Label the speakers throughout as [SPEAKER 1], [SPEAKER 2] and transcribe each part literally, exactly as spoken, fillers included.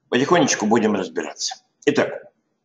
[SPEAKER 1] Потихонечку будем разбираться. Итак,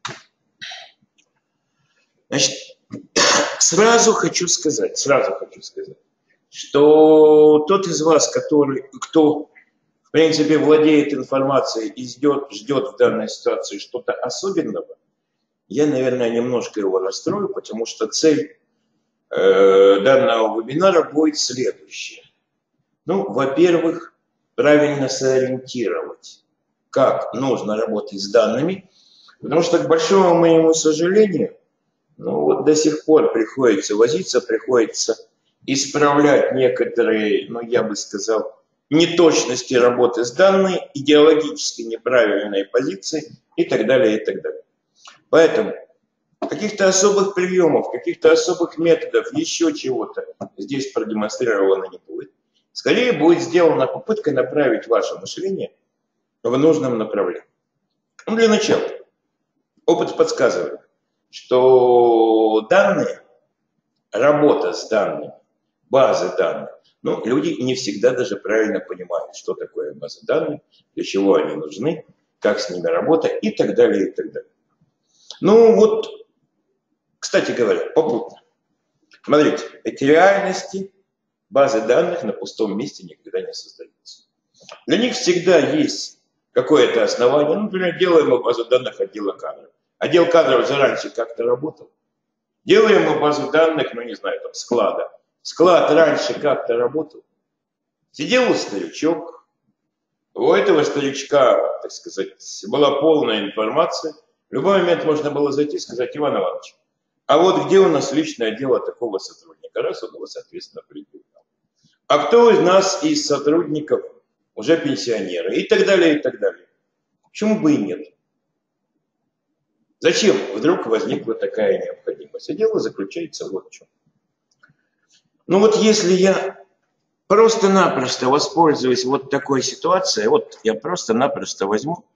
[SPEAKER 1] значит, сразу хочу сказать, сразу хочу сказать, что тот из вас, который, кто, в принципе, владеет информацией и ждет, ждет в данной ситуации что-то особенного, я, наверное, немножко его расстрою, потому что цель э, данного вебинара будет следующая. Ну, во-первых, правильно сориентировать, как нужно работать с данными, потому что, к большому моему сожалению, ну вот до сих пор приходится возиться, приходится исправлять некоторые, ну я бы сказал, неточности работы с данными, идеологически неправильные позиции и так далее, и так далее. Поэтому каких-то особых приемов, каких-то особых методов, еще чего-то здесь продемонстрировано не будет. Скорее будет сделана попытка направить ваше мышление в нужном направлении. Ну, для начала, опыт подсказывает, что данные, работа с данными, базы данных, ну, люди не всегда даже правильно понимают, что такое база данных, для чего они нужны, как с ними работать и так далее, и так далее. Ну, вот, кстати говоря, попутно. Смотрите, эти реальности, базы данных на пустом месте никогда не создаются. Для них всегда есть какое-то основание. Ну, например, делаем мы базу данных отдела кадров. Отдел кадров же раньше как-то работал. Делаем мы базу данных, ну, не знаю, там, склада. Склад раньше как-то работал. Сидел старичок. У этого старичка, так сказать, была полная информация. В любой момент можно было зайти и сказать: Иван Иванович, а вот где у нас личное дело такого сотрудника? Раз он его, соответственно, придумал. А кто из нас, из сотрудников, уже пенсионеры? И так далее, и так далее. Почему бы и нет? Зачем вдруг возникла такая необходимость? И дело заключается вот в чем. Ну вот если я просто-напросто воспользуюсь вот такой ситуацией, вот я просто-напросто возьму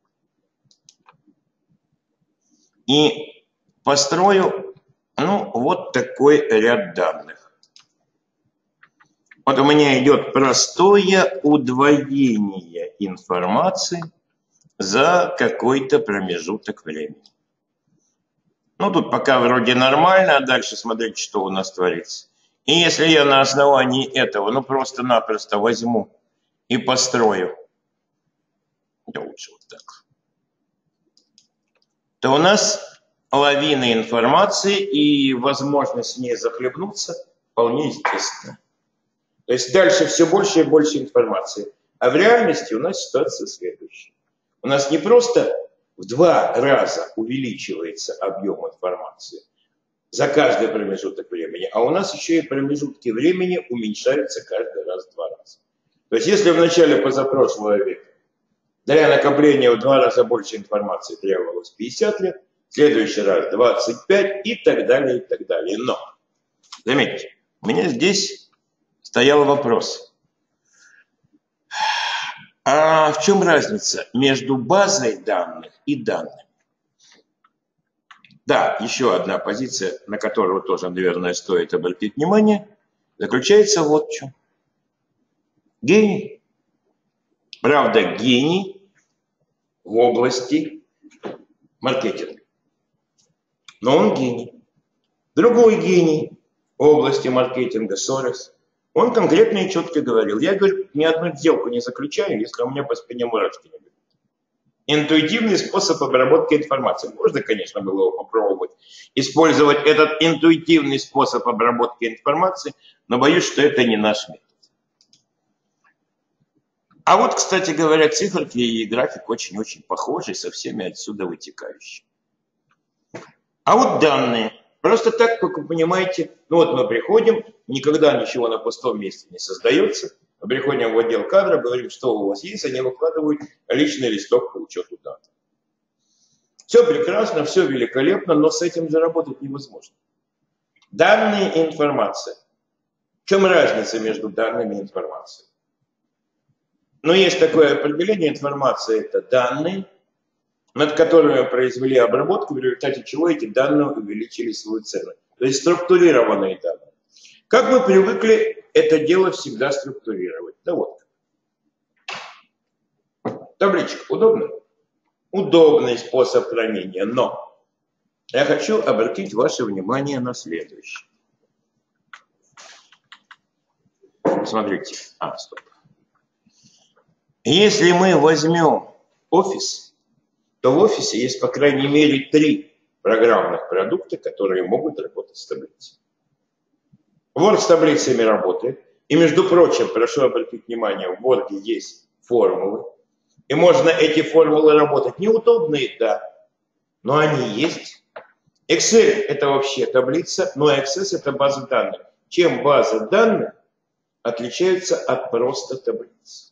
[SPEAKER 1] и построю, ну, вот такой ряд данных. Вот у меня идет простое удвоение информации за какой-то промежуток времени. Ну, тут пока вроде нормально, а дальше смотрите, что у нас творится. И если я на основании этого, ну, просто-напросто возьму и построю, да лучше вот так, то у нас лавина информации и возможность с ней захлебнуться вполне естественно. То есть дальше все больше и больше информации. А в реальности у нас ситуация следующая. У нас не просто в два раза увеличивается объем информации за каждый промежуток времени, а у нас еще и промежутки времени уменьшаются каждый раз в два раза. То есть если в начале позапрошлого века для накопления в два раза больше информации требовалось пятьдесят лет, в следующий раз двадцать пять и так далее, и так далее. Но, заметьте, у меня здесь стоял вопрос. А в чем разница между базой данных и данными? Да, еще одна позиция, на которую тоже, наверное, стоит обратить внимание, заключается вот в чем. Гений. Правда, гений в области маркетинга. Но он гений. Другой гений в области маркетинга, Сорос, он конкретно и четко говорил: я, говорит, ни одну сделку не заключаю, если у меня по спине мурашки не бегут. Интуитивный способ обработки информации. Можно, конечно, было его попробовать использовать этот интуитивный способ обработки информации, но боюсь, что это не наш метод. А вот, кстати говоря, циферки и график очень-очень похожи, со всеми отсюда вытекающими. А вот данные. Просто так, как вы понимаете, ну вот мы приходим, никогда ничего на пустом месте не создается. Мы приходим в отдел кадров, говорим, что у вас есть, они выкладывают личный листок по учету дат. Все прекрасно, все великолепно, но с этим заработать невозможно. Данные и информация. В чем разница между данными и информацией? Ну, есть такое определение: информация – это данные, над которыми произвели обработку, в результате чего эти данные увеличили свою цену. То есть структурированные данные. Как мы привыкли это дело всегда структурировать? Да вот. Табличка удобно? удобный способ хранения. Но я хочу обратить ваше внимание на следующее. Смотрите. А, стоп. Если мы возьмем офис, то в офисе есть, по крайней мере, три программных продукта, которые могут работать с таблицей. Word с таблицами работает. И, между прочим, прошу обратить внимание, в Word есть формулы. И можно эти формулы работать. Неудобные, да, но они есть. Excel – это вообще таблица, но Access – это база данных. Чем база данных отличается от просто таблицы?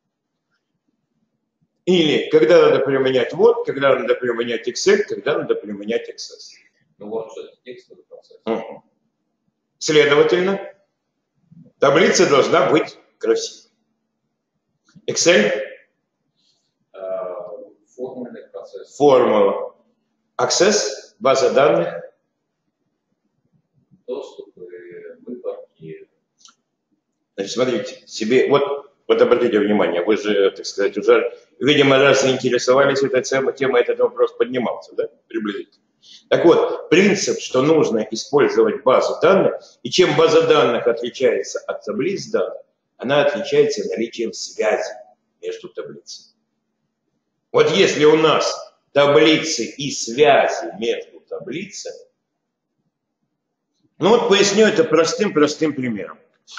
[SPEAKER 1] Или когда надо применять Word, когда надо применять Excel, когда надо применять Access.
[SPEAKER 2] Ну, Word – это текстовый процесс.
[SPEAKER 1] Угу. Следовательно, таблица должна быть красивой. Excel –
[SPEAKER 2] формульный процесс.
[SPEAKER 1] Формула. Access – база данных.
[SPEAKER 2] Доступы, выборки.
[SPEAKER 1] Значит, смотрите, себе, вот, вот обратите внимание, вы же, так сказать, уже, видимо, раз заинтересовались этой темой, тема этот вопрос поднимался, да, приблизительно. Так вот, принцип, что нужно использовать базу данных, и чем база данных отличается от таблиц данных, она отличается наличием связи между таблицами. Вот если у нас таблицы и связи между таблицами, ну вот поясню это простым-простым примером.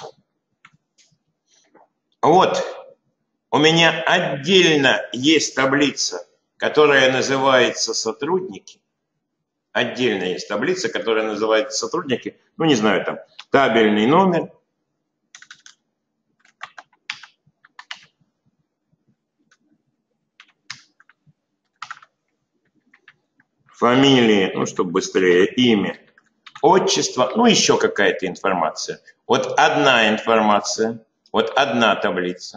[SPEAKER 1] Вот у меня отдельно есть таблица, которая называется «Сотрудники». Отдельно есть таблица, которая называется «Сотрудники». Ну, не знаю, там, табельный номер. Фамилии, ну, чтобы быстрее, имя, отчество, ну, еще какая-то информация. Вот одна информация, вот одна таблица.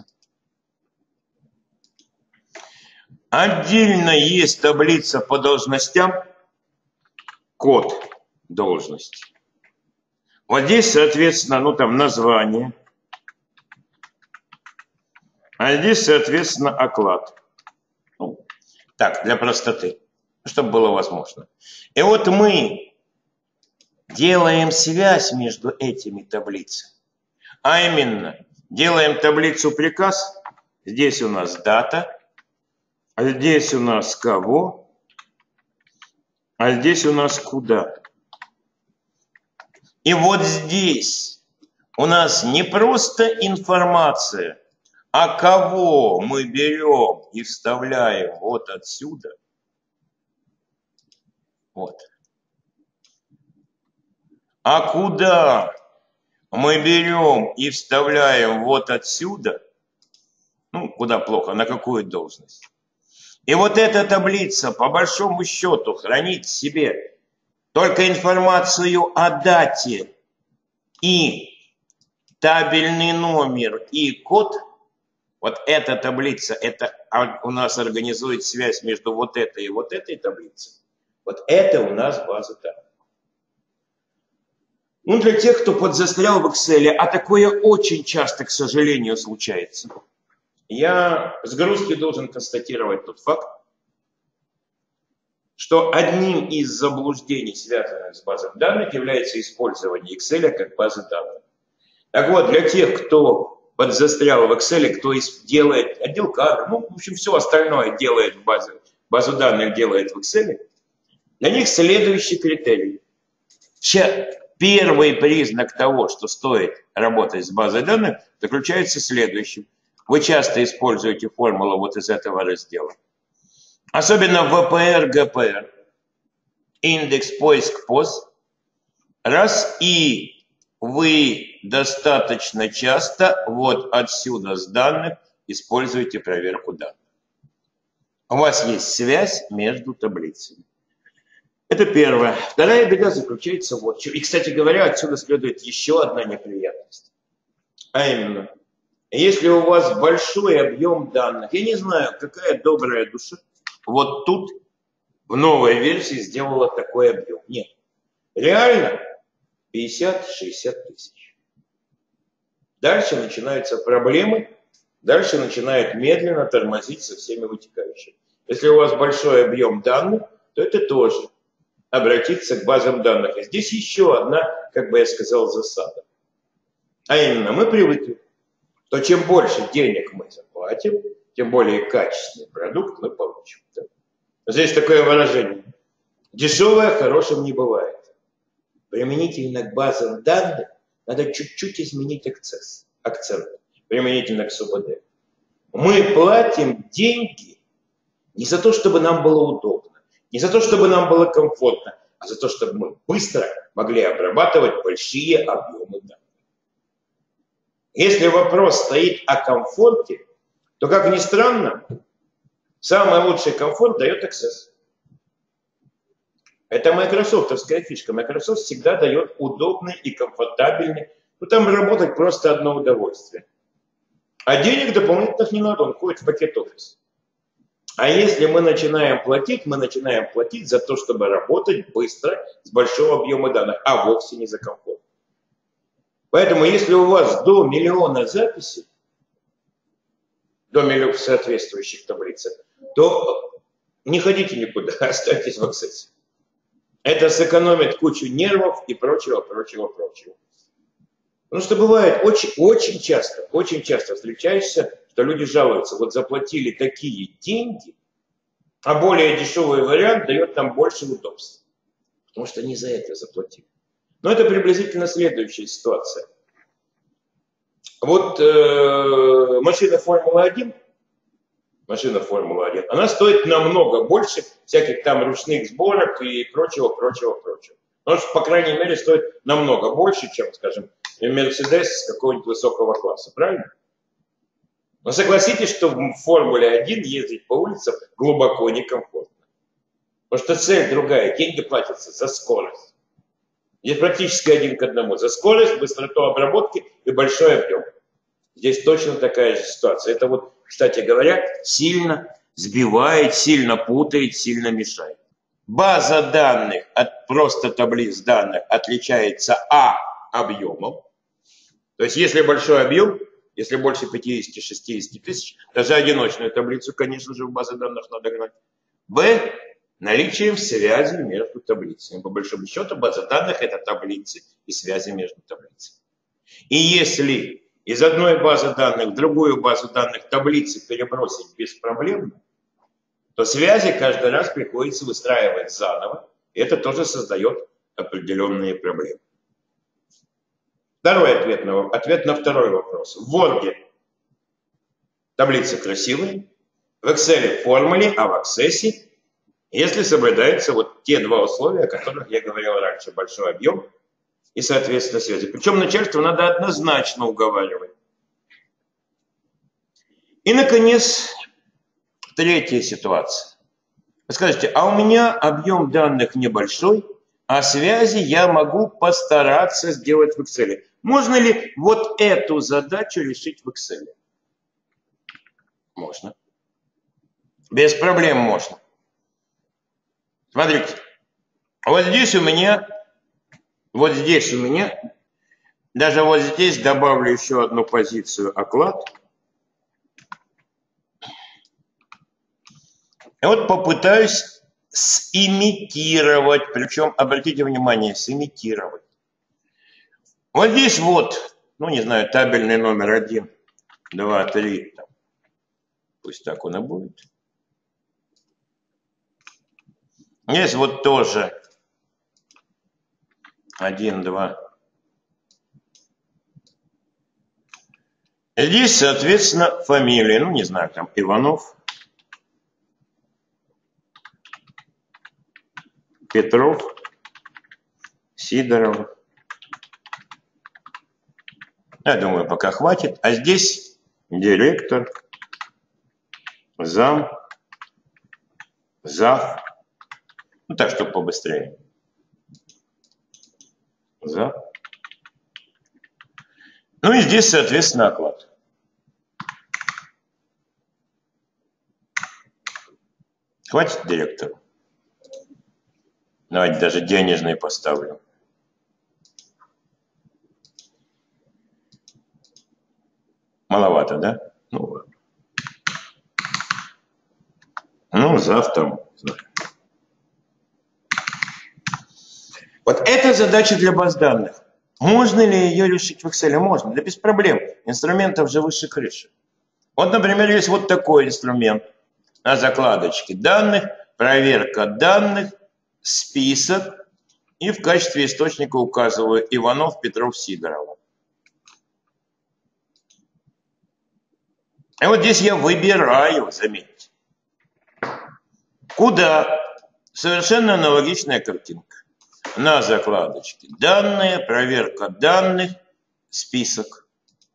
[SPEAKER 1] Отдельно есть таблица по должностям, код должности. Вот здесь, соответственно, ну, там название. А здесь, соответственно, оклад. Ну, так, для простоты, чтобы было возможно. И вот мы делаем связь между этими таблицами. А именно, делаем таблицу приказ. Здесь у нас дата. А здесь у нас кого. А здесь у нас куда. И вот здесь у нас не просто информация, а кого мы берем и вставляем вот отсюда. Вот. А куда мы берем и вставляем вот отсюда, ну, куда плохо, на какую должность. И вот эта таблица, по большому счету, хранит в себе только информацию о дате и табельный номер и код. Вот эта таблица, это у нас организует связь между вот этой и вот этой таблицей. Вот это у нас база данных. Ну, для тех, кто подзастрял в Excel, а такое очень часто, к сожалению, случается, я с грустью должен констатировать тот факт, что одним из заблуждений, связанных с базой данных, является использование Excel как базы данных. Так вот, для тех, кто подзастрял в Excel, кто делает отдел кадров, ну, в общем, все остальное делает в базе, базу данных делает в Excel, для них следующий критерий. Первый признак того, что стоит работать с базой данных, заключается в следующем. Вы часто используете формулу вот из этого раздела. Особенно в вэ пэ эр, гэ пэ эр. Индекс, поиск, поз. Раз, и вы достаточно часто вот отсюда с данных используете проверку данных. У вас есть связь между таблицами. Это первое. Вторая беда заключается вот в чем. И, кстати говоря, отсюда следует еще одна неприятность. А именно, если у вас большой объем данных, я не знаю, какая добрая душа вот тут в новой версии сделала такой объем. Нет. Реально пятьдесят-шестьдесят тысяч. Дальше начинаются проблемы, дальше начинает медленно тормозить со всеми вытекающими. Если у вас большой объем данных, то это тоже обратиться к базам данных. И здесь еще одна, как бы я сказал, засада. А именно, мы привыкли, что чем больше денег мы заплатим, тем более качественный продукт мы получим. Здесь такое выражение. Дешевое хорошим не бывает. Применительно к базам данных надо чуть-чуть изменить акцент, акцент применительно к СУБД. Мы платим деньги не за то, чтобы нам было удобно, не за то, чтобы нам было комфортно, а за то, чтобы мы быстро могли обрабатывать большие объемы данных. Если вопрос стоит о комфорте, то, как ни странно, самый лучший комфорт дает Access. Это майкрософтовская фишка. Microsoft всегда дает удобный и комфортабельный. Ну, там работать просто одно удовольствие. А денег дополнительных не надо, он входит в пакет Office. А если мы начинаем платить, мы начинаем платить за то, чтобы работать быстро, с большого объема данных, а вовсе не за комфорт. Поэтому, если у вас до миллиона записей, до миллиона в соответствующих таблицах, то не ходите никуда, оставайтесь в Access. Это сэкономит кучу нервов и прочего, прочего, прочего. Потому что бывает очень, очень часто, очень часто встречаешься, что люди жалуются, вот заплатили такие деньги, а более дешевый вариант дает нам больше удобств. Потому что они за это заплатили. Но это приблизительно следующая ситуация. Вот э, машина Формула один, машина Формула один, она стоит намного больше всяких там ручных сборок и прочего, прочего, прочего. Потому что, по крайней мере, стоит намного больше, чем, скажем, Мерседес какого-нибудь высокого класса, правильно? Но согласитесь, что в Формуле один ездить по улицам глубоко некомфортно. Потому что цель другая, деньги платятся за скорость. Здесь практически один к одному. За скорость, быстроту обработки и большой объем. Здесь точно такая же ситуация. Это вот, кстати говоря, сильно сбивает, сильно путает, сильно мешает. База данных от просто таблиц данных отличается А объемом. То есть если большой объем, если больше пятьдесят-шестьдесят тысяч, даже одиночную таблицу, конечно же, в базе данных надо гнать. Б наличием связи между таблицами. По большому счету, база данных – это таблицы и связи между таблицами. И если из одной базы данных в другую базу данных таблицы перебросить беспроблемно, то связи каждый раз приходится выстраивать заново. И это тоже создает определенные проблемы. Второй ответ на, ответ на второй вопрос. В Word таблицы красивые, в Excel формуле, а в Access, если соблюдаются вот те два условия, о которых я говорил раньше, большой объем и, соответственно, связи. Причем начальство надо однозначно уговаривать. И, наконец, третья ситуация. Вы скажете, а у меня объем данных небольшой, а связи я могу постараться сделать в Excel. Можно ли вот эту задачу решить в Excel? Можно. Без проблем можно. Смотрите, вот здесь у меня, вот здесь у меня, даже вот здесь добавлю еще одну позицию оклад. И вот попытаюсь симитировать, причем, обратите внимание, симитировать. Вот здесь вот, ну не знаю, табельный номер один, два, три, там. Пусть так он и будет. Здесь вот тоже один, два. Здесь, соответственно, фамилия, ну не знаю, там Иванов, Петров, Сидоров. Я думаю, пока хватит. А здесь директор, зам, зав. Ну так, чтобы побыстрее. Зав. Ну и здесь, соответственно, оклад. Хватит директору? Давайте даже денежный поставлю. Маловато, да? Ну ладно. Ну Ну, завтра. Вот это задача для баз данных. Можно ли ее решить в Excel? Можно, да без проблем. Инструментов же выше крыши. Вот, например, есть вот такой инструмент на закладочке данных, проверка данных, список, и в качестве источника указываю Иванов, Петров, Сидорова. И вот здесь я выбираю, заметьте, куда. Совершенно аналогичная картинка. На закладочке данные, проверка данных, список.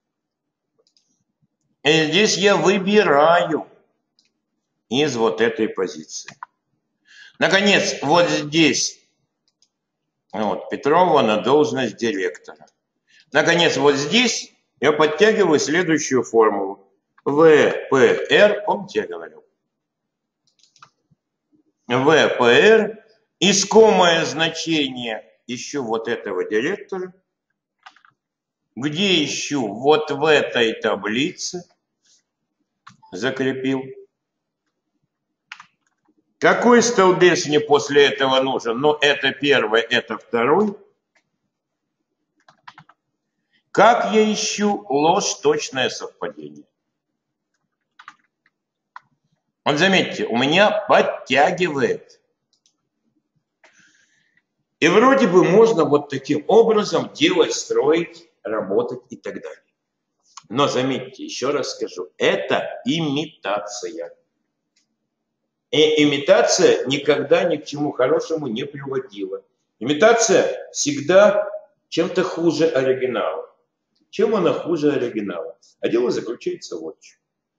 [SPEAKER 1] И здесь я выбираю из вот этой позиции. Наконец, вот здесь вот, Петрова на должность директора. Наконец, вот здесь я подтягиваю следующую формулу. вэ пэ эр, помните, я говорил? вэ пэ эр, искомое значение ищу вот этого директора. Где ищу? Вот в этой таблице. Закрепил. Какой столбец мне после этого нужен? Ну, это первый, это второй. Как я ищу ложь, точное совпадение? Вот заметьте, у меня подтягивает. И вроде бы можно вот таким образом делать, строить, работать и так далее. Но заметьте, еще раз скажу, это имитация. И имитация никогда ни к чему хорошему не приводила. Имитация всегда чем-то хуже оригинала. Чем она хуже оригинала? А дело заключается вот в чем.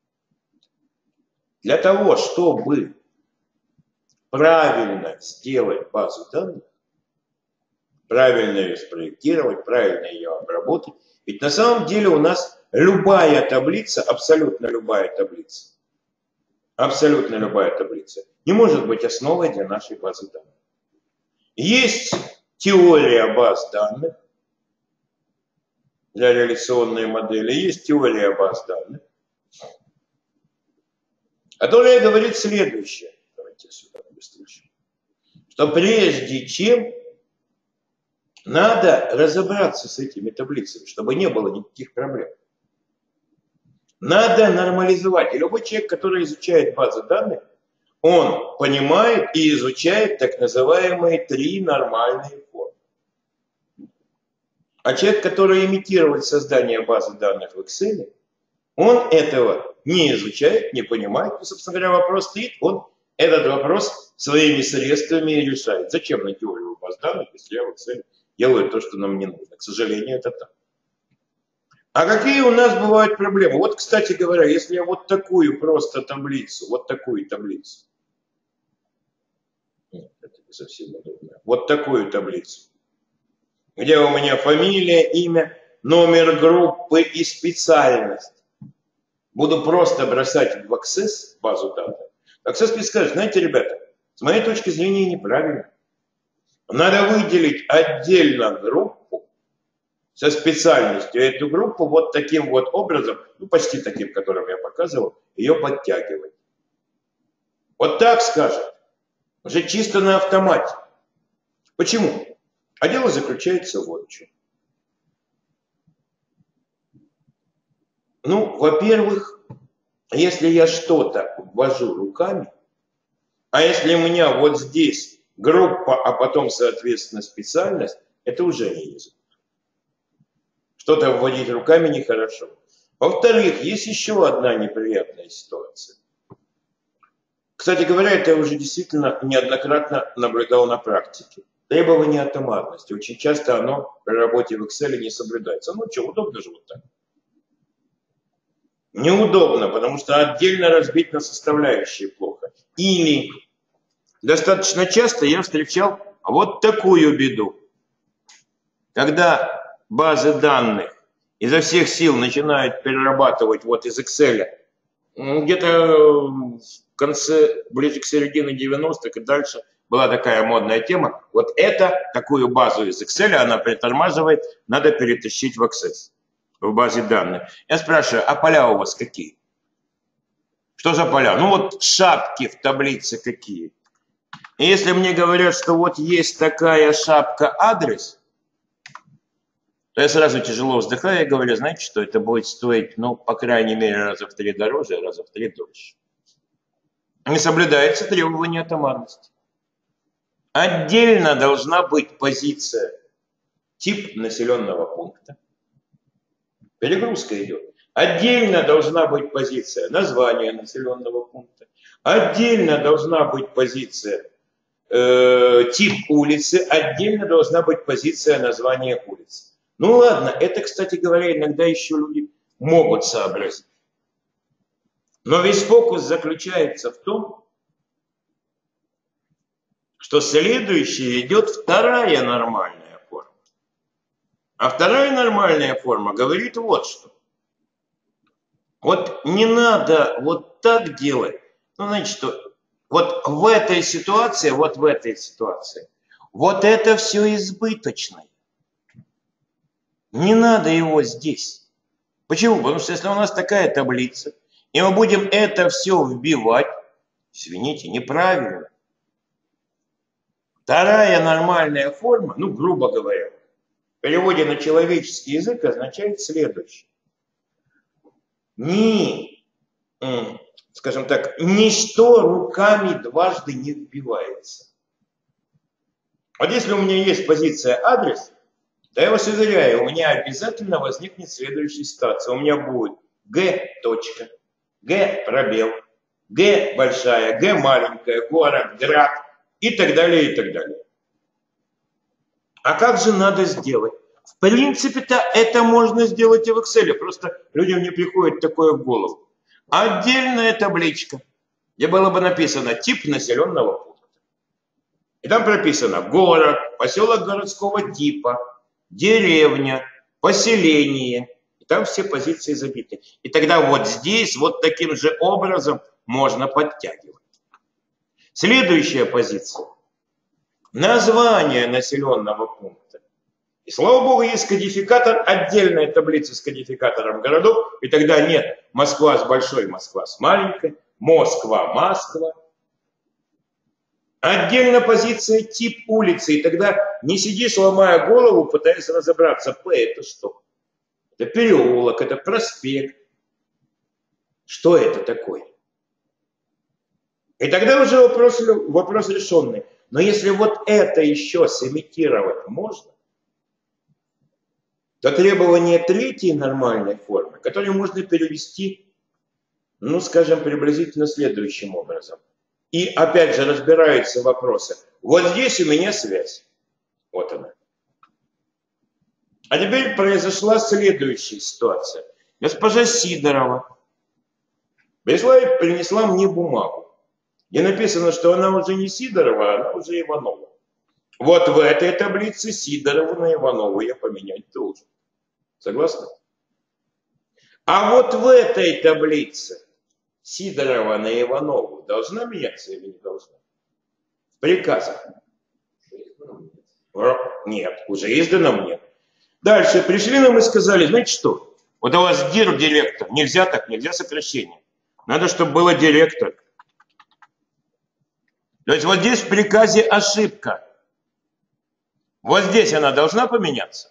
[SPEAKER 1] Для того, чтобы правильно сделать базу данных, правильно ее спроектировать, правильно ее обработать, ведь на самом деле у нас любая таблица, абсолютно любая таблица, абсолютно любая таблица не может быть основой для нашей базы данных. Есть теория баз данных для реляционной модели, есть теория баз данных, которая говорит следующее. Давайте сюда быстрее. Что прежде чем надо разобраться с этими таблицами, чтобы не было никаких проблем. Надо нормализовать. И любой человек, который изучает базы данных, он понимает и изучает так называемые три нормальные формы. А человек, который имитирует создание базы данных в Excel, он этого не изучает, не понимает. И, собственно говоря, вопрос стоит, он этот вопрос своими средствами решает. Зачем на теорию баз данных, если я в Excel делаю то, что нам не нужно? К сожалению, это так. А какие у нас бывают проблемы? Вот, кстати говоря, если я вот такую просто таблицу, вот такую таблицу, нет, это не совсем удобно, вот такую таблицу, где у меня фамилия, имя, номер группы и специальность, буду просто бросать в Access базу данных, Access мне скажет, знаете, ребята, с моей точки зрения неправильно. Надо выделить отдельно группу со специальностью. Эту группу вот таким вот образом, ну почти таким, которым я показывал, ее подтягивать. Вот так скажет. Уже чисто на автомате. Почему? А дело заключается вот в чем. Ну, во-первых, если я что-то ввожу руками, а если у меня вот здесь группа, а потом, соответственно, специальность, это уже не язык. Что-то вводить руками нехорошо. Во-вторых, есть еще одна неприятная ситуация. Кстати говоря, это я уже действительно неоднократно наблюдал на практике. Требование атомарности. Очень часто оно при работе в Excel не соблюдается. Ну что, удобно же вот так? Неудобно, потому что отдельно разбить на составляющие плохо. Или достаточно часто я встречал вот такую беду. Когда базы данных изо всех сил начинают перерабатывать вот из Excel, где-то в конце, ближе к середине девяностых и дальше была такая модная тема. Вот это, такую базу из Excel, она притормаживает, надо перетащить в Access, в базе данных. Я спрашиваю, а поля у вас какие? Что за поля? Ну вот шапки в таблице какие. И если мне говорят, что вот есть такая шапка адрес, то я сразу тяжело вздыхаю и говорю, знаете, что это будет стоить, ну, по крайней мере, раза в три дороже, а раза в три дольше. Не соблюдается требование атомарности. Отдельно должна быть позиция тип населенного пункта. Перегрузка идет. Отдельно должна быть позиция названия населенного пункта. Отдельно должна быть позиция э, тип улицы. Отдельно должна быть позиция названия улицы. Ну ладно, это, кстати говоря, иногда еще люди могут сообразить. Но весь фокус заключается в том, что следующее идет вторая нормальная форма. А вторая нормальная форма говорит вот что. Вот не надо вот так делать. Ну, значит, что вот в этой ситуации, вот в этой ситуации, вот это все избыточное. Не надо его здесь. Почему? Потому что если у нас такая таблица, и мы будем это все вбивать, извините, неправильно. Вторая нормальная форма, ну, грубо говоря, в переводе на человеческий язык означает следующее. Ни, скажем так, ничто руками дважды не вбивается. Вот если у меня есть позиция адрес, то я вас уверяю, у меня обязательно возникнет следующая ситуация. У меня будет Г точка, Г пробел, Г большая, Г маленькая, город, град и так далее, и так далее. А как же надо сделать? В принципе-то это можно сделать и в Excel, просто людям не приходит такое в голову. Отдельная табличка, где было бы написано тип населенного пункта. И там прописано город, поселок городского типа, деревня, поселение. И там все позиции забиты. И тогда вот здесь вот таким же образом можно подтягивать. Следующая позиция. Название населенного пункта. И слава богу, есть кодификатор, отдельная таблица с кодификатором городов. И тогда нет Москва с большой, Москва с маленькой, Москва, Москва. Отдельно позиция тип улицы. И тогда не сидишь, ломая голову, пытаясь разобраться, П это что? Это переулок, это проспект. Что это такое? И тогда уже вопрос, вопрос решенный. Но если вот это еще сымитировать можно, то требование третьей нормальной формы, которую можно перевести, ну, скажем, приблизительно следующим образом. И опять же разбираются вопросы. Вот здесь у меня связь. Вот она. А теперь произошла следующая ситуация. Госпожа Сидорова пришла и принесла мне бумагу, где написано, что она уже не Сидорова, а она уже Иванова. Вот в этой таблице Сидорову на Иванову я поменять должен. Согласны? А вот в этой таблице Сидорова на Иванову должна меняться или не должна? В приказах. Нет, уже издано нет. Дальше пришли нам и сказали, знаете что, вот у вас директор, нельзя так, нельзя сокращение. Надо, чтобы было директор. То есть вот здесь в приказе ошибка. Вот здесь она должна поменяться.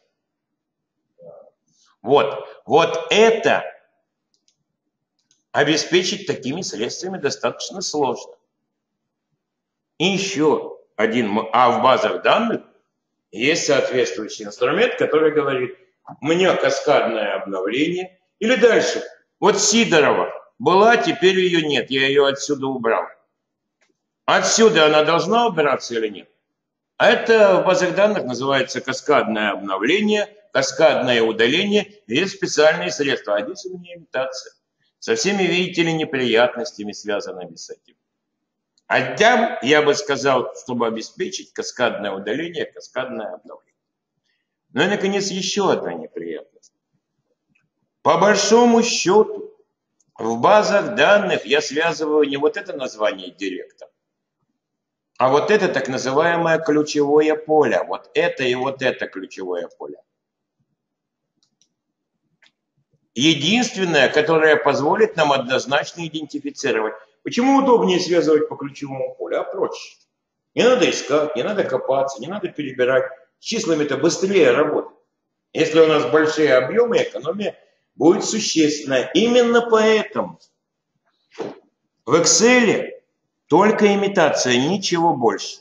[SPEAKER 1] Вот, вот это обеспечить такими средствами достаточно сложно. И еще один, а в базах данных есть соответствующий инструмент, который говорит, у меня каскадное обновление. Или дальше, вот Сидорова была, теперь ее нет, я ее отсюда убрал. Отсюда она должна убираться или нет? А это в базах данных называется каскадное обновление, каскадное удаление. Есть специальные средства. А здесь у меня имитация. Со всеми, видите ли, неприятностями, связанными с этим. А там, я бы сказал, чтобы обеспечить каскадное удаление, каскадное обновление. Ну и, наконец, еще одна неприятность. По большому счету, в базах данных я связываю не вот это название директора, а вот это так называемое ключевое поле. Вот это и вот это ключевое поле. единственная, которая позволит нам однозначно идентифицировать. Почему удобнее связывать по ключевому полю? А проще. Не надо искать, не надо копаться, не надо перебирать. С числами-то быстрее работать. Если у нас большие объемы, экономия будет существенная. Именно поэтому в Excel только имитация, ничего больше.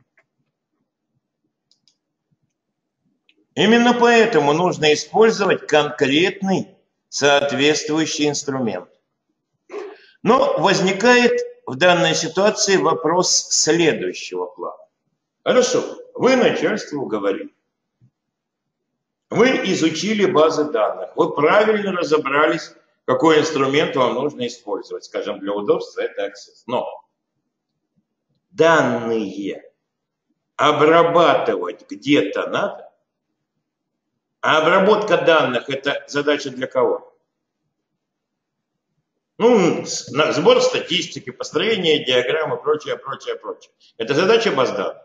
[SPEAKER 1] Именно поэтому нужно использовать конкретный соответствующий инструмент. Но возникает в данной ситуации вопрос следующего плана. Хорошо, вы начальству говорите. Вы изучили базы данных, вы правильно разобрались, какой инструмент вам нужно использовать. Скажем, для удобства это Access. Но данные обрабатывать где-то надо. А обработка данных – это задача для кого? Ну, сбор статистики, построение диаграммы, прочее, прочее, прочее. Это задача баз данных?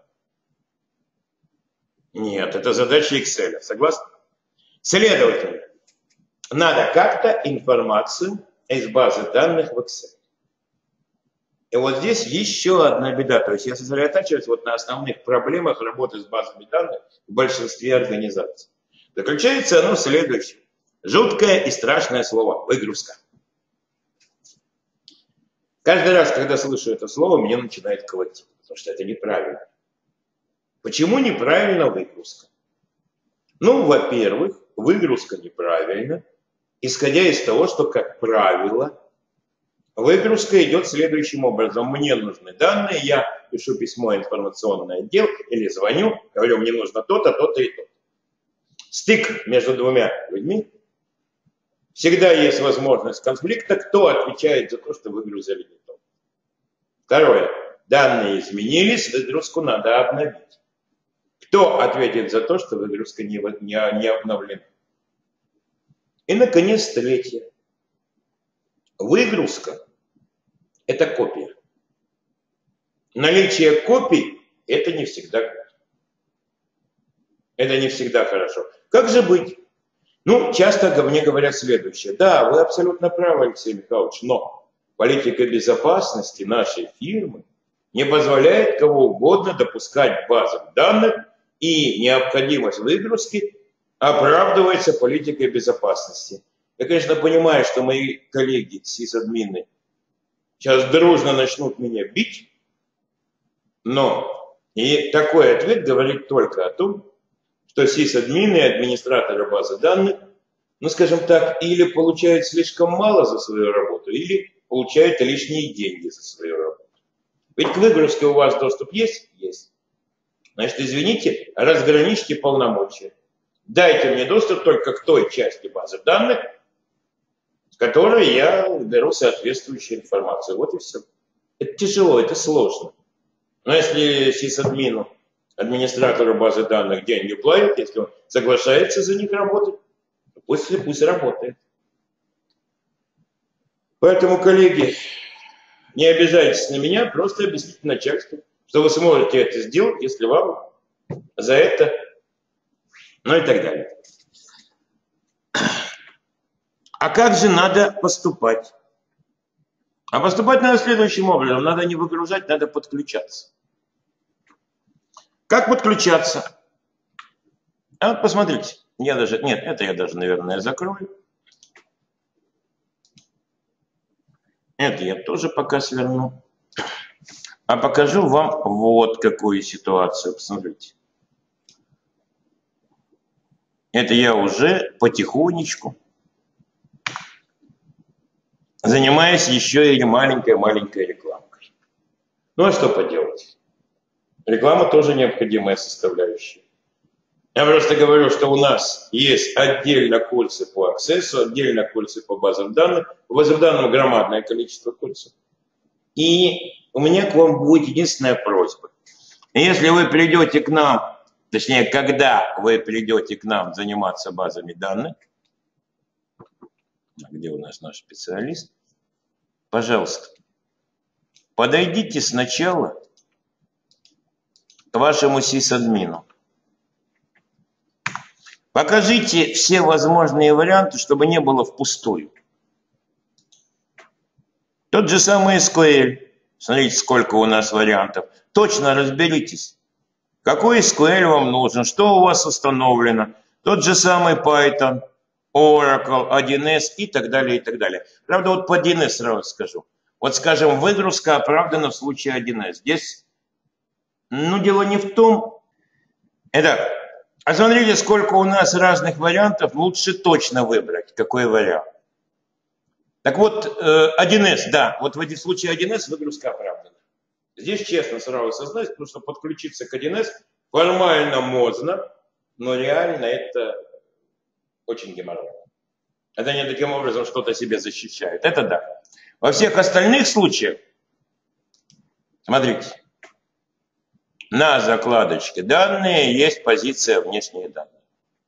[SPEAKER 1] Нет, это задача Excel. Согласны? Следовательно, надо как-то информацию из базы данных в Excel. И вот здесь еще одна беда. То есть я сосредотачиваюсь вот на основных проблемах работы с базами данных в большинстве организаций. Заключается оно в следующем. Жуткое и страшное слово – выгрузка. Каждый раз, когда слышу это слово, мне начинает колотить, потому что это неправильно. Почему неправильно выгрузка? Ну, во-первых, выгрузка неправильна, исходя из того, что, как правило, выгрузка идет следующим образом. Мне нужны данные, я пишу письмо в информационный отдел или звоню, говорю, мне нужно то-то, то-то и то-то. Стык между двумя людьми. Всегда есть возможность конфликта, кто отвечает за то, что выгрузили не то. Второе. Данные изменились, выгрузку надо обновить. Кто ответит за то, что выгрузка не, не, не обновлена? И, наконец, третье. Выгрузка – это копия. Наличие копий – это не всегда Это не всегда хорошо. Как же быть? Ну, часто мне говорят следующее. Да, вы абсолютно правы, Алексей Михайлович, но политика безопасности нашей фирмы не позволяет кого угодно допускать к базам данных, и необходимость выгрузки оправдывается политикой безопасности. Я, конечно, понимаю, что мои коллеги, сисадмины, сейчас дружно начнут меня бить, но и такой ответ говорит только о том, что сисадмины и администраторы базы данных, ну, скажем так, или получают слишком мало за свою работу, или получают лишние деньги за свою работу. Ведь к выгрузке у вас доступ есть? Есть. Значит, извините, разграничьте полномочия. Дайте мне доступ только к той части базы данных, с которой я беру соответствующую информацию. Вот и все. Это тяжело, это сложно. Но если сисадмину, администратору базы данных деньги платят, если он соглашается за них работать, то пусть, пусть работает. Поэтому, коллеги, не обижайтесь на меня, просто объясните начальству, что вы сможете это сделать, если вам за это, ну и так далее. А как же надо поступать? А поступать надо следующим образом. Надо не выгружать, надо подключаться. Как подключаться? А вот посмотрите. Я даже, нет, это я даже, наверное, закрою. Это я тоже пока сверну. А покажу вам вот какую ситуацию. Посмотрите. Это я уже потихонечку занимаюсь еще и маленькой-маленькой рекламой. Ну а что поделать? Реклама тоже необходимая составляющая. Я просто говорю, что у нас есть отдельно курсы по Access, отдельно курсы по базам данных. В базах данных громадное количество курсов. И у меня к вам будет единственная просьба. Если вы придете к нам, точнее, когда вы придете к нам заниматься базами данных, где у нас наш специалист, пожалуйста, подойдите сначала к вашему сисадмину. Покажите все возможные варианты, чтобы не было впустую. Тот же самый эс ку эль. Смотрите, сколько у нас вариантов. Точно разберитесь. Какой эс ку эль вам нужен, что у вас установлено. Тот же самый Python, Oracle, один эс и так далее, и так далее. Правда, вот по один эс сразу скажу. Вот, скажем, выгрузка оправдана в случае один эс. Здесь, ну, дело не в том. Итак, а смотрите, сколько у нас разных вариантов. Лучше точно выбрать, какой вариант. Так вот, один эс, да, вот в этом случае один эс выгрузка оправдана. Здесь честно сразу сознаюсь, потому что подключиться к один эс формально можно, но реально это очень геморройно. Это не таким образом что-то себе защищает. Это да. Во всех остальных случаях, смотрите, на закладочке данные есть позиция внешние данные.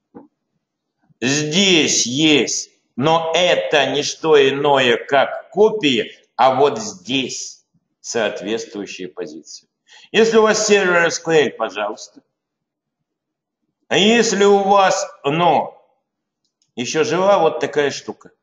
[SPEAKER 1] Здесь есть, но это не что иное, как копии, а вот здесь соответствующие позиции. Если у вас сервер эс ку эль, пожалуйста. А если у вас, но еще жива вот такая штука.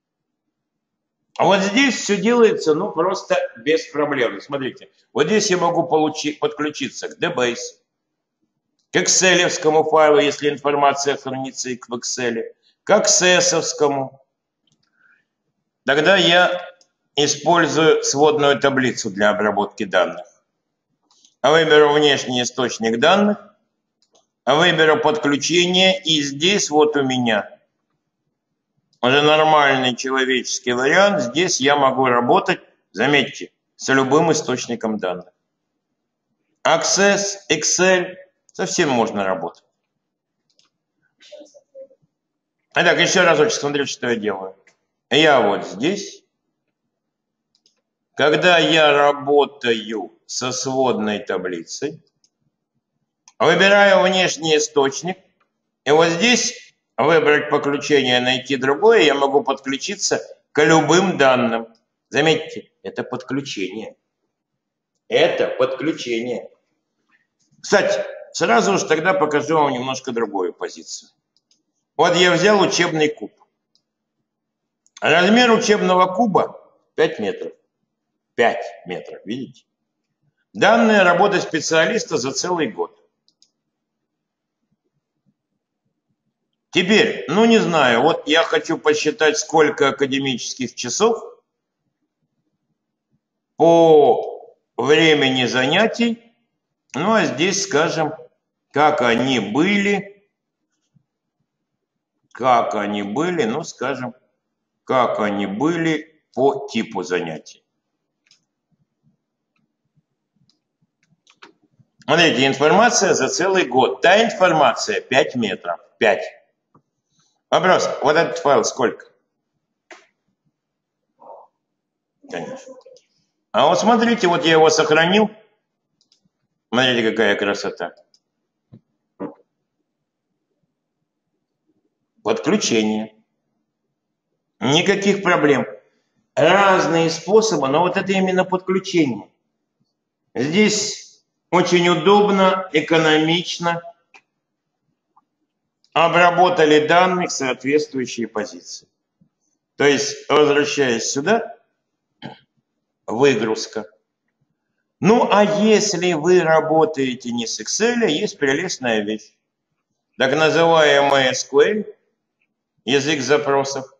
[SPEAKER 1] А вот здесь все делается, ну, просто без проблем. Смотрите, вот здесь я могу получить, подключиться к дбейс, к экселевскому файлу, если информация хранится и в Excel, к аксессовскому. Тогда я использую сводную таблицу для обработки данных. А выберу внешний источник данных, а выберу подключение, и здесь вот у меня уже нормальный человеческий вариант. Здесь я могу работать, заметьте, с любым источником данных. Access, Excel, совсем можно работать. Итак, еще разочек, смотрите, что я делаю. Я вот здесь. Когда я работаю со сводной таблицей, выбираю внешний источник, и вот здесь выбрать подключение, найти другое, я могу подключиться к любым данным. Заметьте, это подключение. Это подключение. Кстати, сразу же тогда покажу вам немножко другую позицию. Вот я взял учебный куб. Размер учебного куба пять метров. пять метров, видите? Данная работа специалиста за целый год. Теперь, ну не знаю, вот я хочу посчитать, сколько академических часов по времени занятий. Ну а здесь скажем, как они были, как они были, ну скажем, как они были по типу занятий. Смотрите, информация за целый год. Та информация пять метров. пять. Вопрос, вот этот файл сколько? Конечно. А вот смотрите, вот я его сохранил. Смотрите, какая красота. Подключение. Никаких проблем. Разные способы, но вот это именно подключение. Здесь очень удобно, экономично. Обработали данных, соответствующие позиции. То есть, возвращаясь сюда, выгрузка. Ну, а если вы работаете не с Excel, есть прелестная вещь. Так называемый эс ку эль, язык запросов.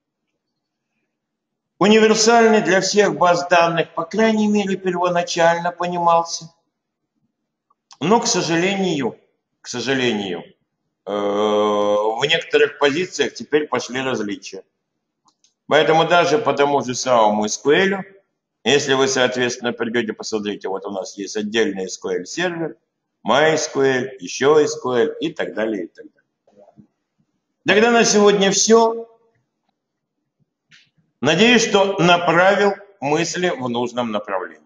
[SPEAKER 1] Универсальный для всех баз данных, по крайней мере, первоначально понимался. Но, к сожалению, к сожалению, в некоторых позициях теперь пошли различия. Поэтому даже по тому же самому эс ку эль, если вы, соответственно, придете, посмотрите, вот у нас есть отдельный эс ку эль сервер, MySQL, еще эс ку эль и так далее, и так далее. Тогда на сегодня все. Надеюсь, что направил мысли в нужном направлении.